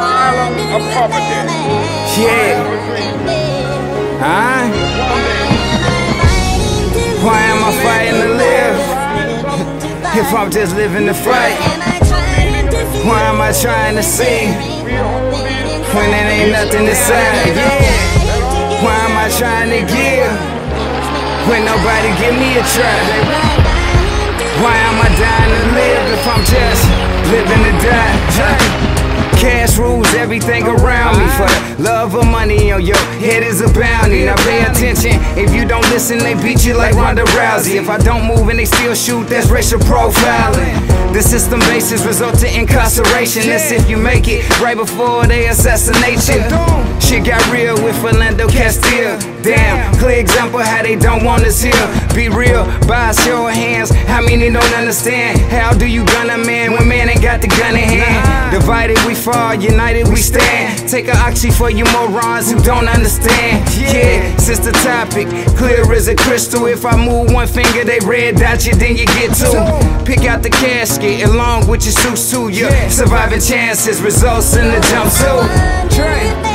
island of poverty. Yeah. Why am I fighting to live if I'm just living to fight? Why am I trying to sing when it ain't nothing to say? Yeah. Why am I trying to give when nobody give me a try? Why am I dying to live if I'm just living to die? Cash rules everything around me. For the love of money on your head is a bounty. Now pay attention, if you don't listen they beat you like Ronda Rousey. If I don't move and they still shoot, that's racial profiling. The system basis result to incarceration. That's if you make it right before they assassinate you. Shit got real with Philando Castile. Damn, clear example how they don't want us here. Be real, by a show of hands, how many don't understand? How do you gun a man when man ain't got the gun in hand? Divided we fall, united we stand. Take a oxy for you morons who don't understand. Yeah, since the topic clear as a crystal. If I move one finger, they red dot you, then you get two. Pick out the casket along with your suits too. Your surviving chances results in the jumpsuit.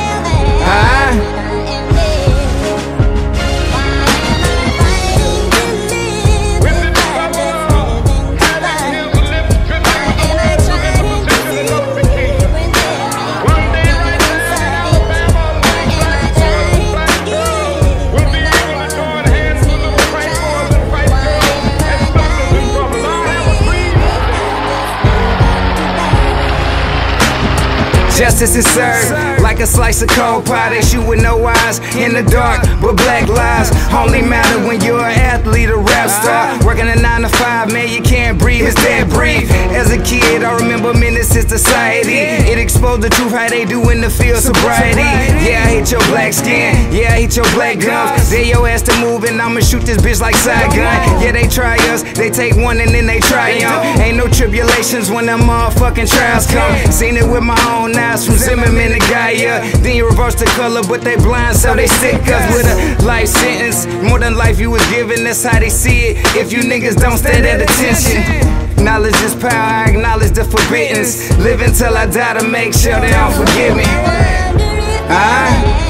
Justice is served like a slice of cold pie. They shoot with no eyes in the dark, but black lives only matter when you're an athlete, a rap star. Working a 9 to 5, man, you can't breathe, it's dead breathe. As a kid, I remember Menace to Society. It exposed the truth how they do in the field sobriety. Yeah, I hate your black skin, yeah, I hate your black gums. Dare your ass to move and I'ma shoot this bitch like Saigon. Yeah, they try us, they take one and then they triumph. Ain't no tribulations when them motherfucking trials come. Seen it with my own eyes from Zimmerman to Gaia. Then you reverse the color, but they blind, so they sick us with a life sentence. More than life you was given, that's how they see it. If you niggas don't stand at attention. Knowledge is power, I acknowledge the forbiddance. Live until I die to make sure they don't forgive me.